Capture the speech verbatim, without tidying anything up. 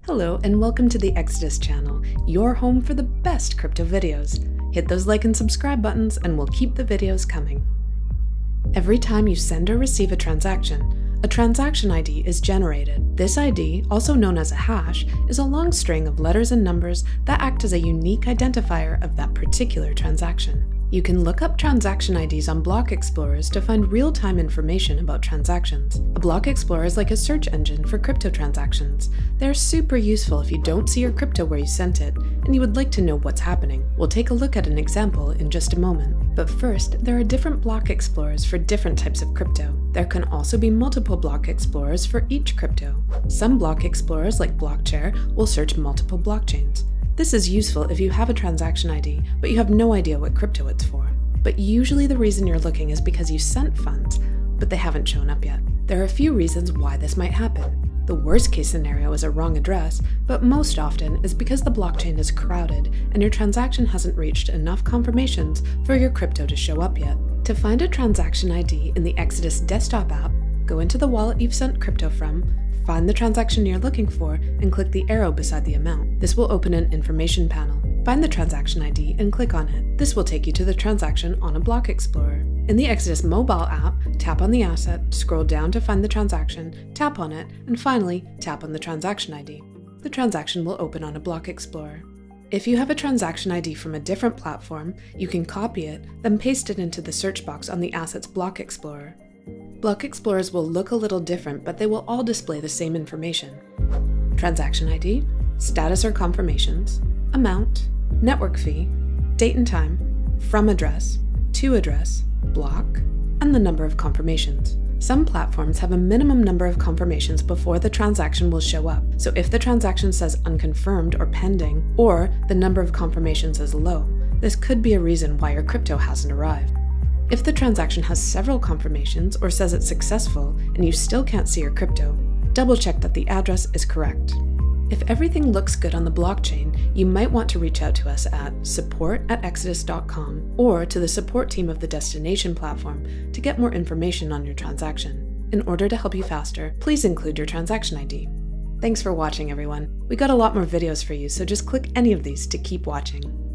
Hello and welcome to the Exodus channel, your home for the best crypto videos. Hit those like and subscribe buttons and we'll keep the videos coming. Every time you send or receive a transaction, a transaction I D is generated. This I D, also known as a hash, is a long string of letters and numbers that act as a unique identifier of that particular transaction. You can look up transaction I Ds on block explorers to find real-time information about transactions. A block explorer is like a search engine for crypto transactions. They're super useful if you don't see your crypto where you sent it, and you would like to know what's happening. We'll take a look at an example in just a moment. But first, there are different block explorers for different types of crypto. There can also be multiple block explorers for each crypto. Some block explorers, like Blockchair, will search multiple blockchains. This is useful if you have a transaction I D, but you have no idea what crypto it's for. But usually the reason you're looking is because you sent funds, but they haven't shown up yet. There are a few reasons why this might happen. The worst case scenario is a wrong address, but most often is because the blockchain is crowded and your transaction hasn't reached enough confirmations for your crypto to show up yet. To find a transaction I D in the Exodus desktop app, go into the wallet you've sent crypto from, find the transaction you're looking for, and click the arrow beside the amount. This will open an information panel. Find the transaction I D and click on it. This will take you to the transaction on a block explorer. In the Exodus mobile app, tap on the asset, scroll down to find the transaction, tap on it, and finally, tap on the transaction I D. The transaction will open on a block explorer. If you have a transaction I D from a different platform, you can copy it, then paste it into the search box on the asset's block explorer. Block explorers will look a little different, but they will all display the same information. Transaction I D, status or confirmations, amount, network fee, date and time, from address, to address, block, and the number of confirmations. Some platforms have a minimum number of confirmations before the transaction will show up, so if the transaction says unconfirmed or pending, or the number of confirmations is low, this could be a reason why your crypto hasn't arrived. If the transaction has several confirmations or says it's successful and you still can't see your crypto, double check that the address is correct. If everything looks good on the blockchain, you might want to reach out to us at support at exodus dot com or to the support team of the destination platform to get more information on your transaction. In order to help you faster, please include your transaction I D. Thanks for watching, everyone. We got a lot more videos for you, so just click any of these to keep watching.